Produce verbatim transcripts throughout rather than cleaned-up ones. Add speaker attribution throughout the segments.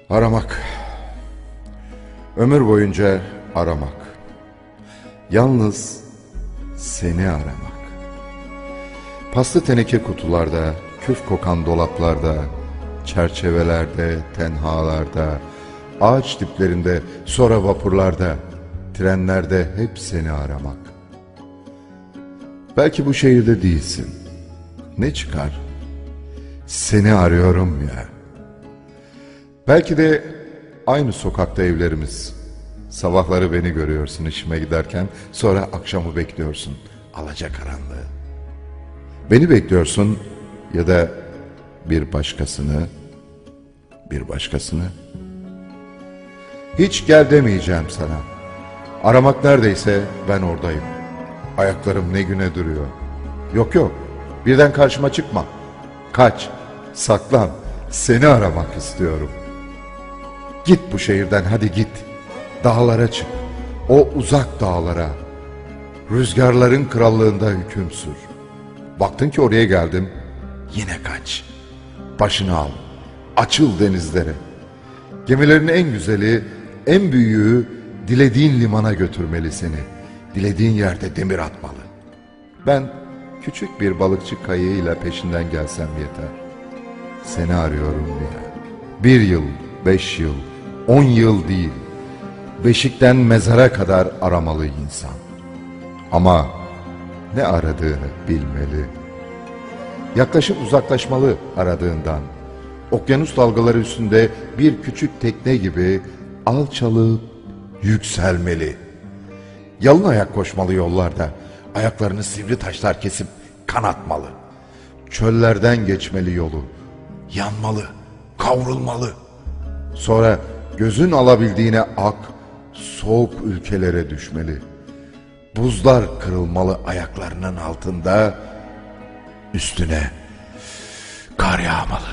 Speaker 1: Aramak. Ömür boyunca aramak. Yalnız seni aramak. Paslı teneke kutularda, küf kokan dolaplarda, çerçevelerde, tenhalarda, ağaç diplerinde, sonra vapurlarda, trenlerde hep seni aramak. Belki bu şehirde değilsin. Ne çıkar? Seni arıyorum ya. Belki de aynı sokakta evlerimiz. Sabahları beni görüyorsun işime giderken, sonra akşamı bekliyorsun alacakaranlığı. Beni bekliyorsun ya da bir başkasını, bir başkasını. Hiç gel demeyeceğim sana. Aramak neredeyse ben oradayım. Ayaklarım ne güne duruyor. Yok yok, birden karşıma çıkma. Kaç, saklan, seni aramak istiyorum. Git bu şehirden, hadi git. Dağlara çık, o uzak dağlara. Rüzgarların krallığında hüküm sür. Baktın ki oraya geldim, yine kaç. Başını al, açıl denizlere. Gemilerin en güzeli, en büyüğü dilediğin limana götürmeli seni. Dilediğin yerde demir atmalı. Ben küçük bir balıkçı kayığıyla peşinden gelsem yeter. Seni arıyorum ya. Bir yıl, beş yıl, on yıl değil. Beşikten mezara kadar aramalı insan. Ama ne aradığını bilmeli. Yaklaşıp uzaklaşmalı aradığından. Okyanus dalgaları üstünde bir küçük tekne gibi alçalıp yükselmeli. Yalın ayak koşmalı yollarda. Ayaklarını sivri taşlar kesip kanatmalı. Çöllerden geçmeli yolu. Yanmalı, kavrulmalı. Sonra gözün alabildiğine ak, soğuk ülkelere düşmeli. Buzlar kırılmalı ayaklarının altında, üstüne kar yağmalı.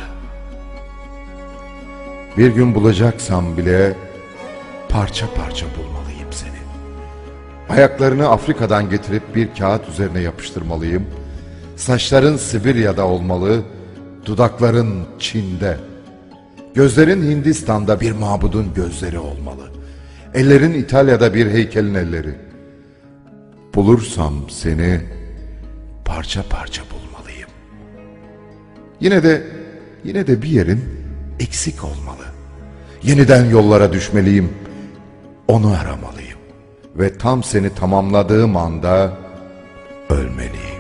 Speaker 1: Bir gün bulacaksam bile parça parça bulmalıyım seni. Ayaklarını Afrika'dan getirip bir kağıt üzerine yapıştırmalıyım. Saçların Sibirya'da olmalı, dudakların Çin'de. Gözlerin Hindistan'da bir mabudun gözleri olmalı. Ellerin İtalya'da bir heykelin elleri. Bulursam seni parça parça bulmalıyım. Yine de yine de bir yerin eksik olmalı. Yeniden yollara düşmeliyim. Onu aramalıyım. Ve tam seni tamamladığım anda ölmeliyim.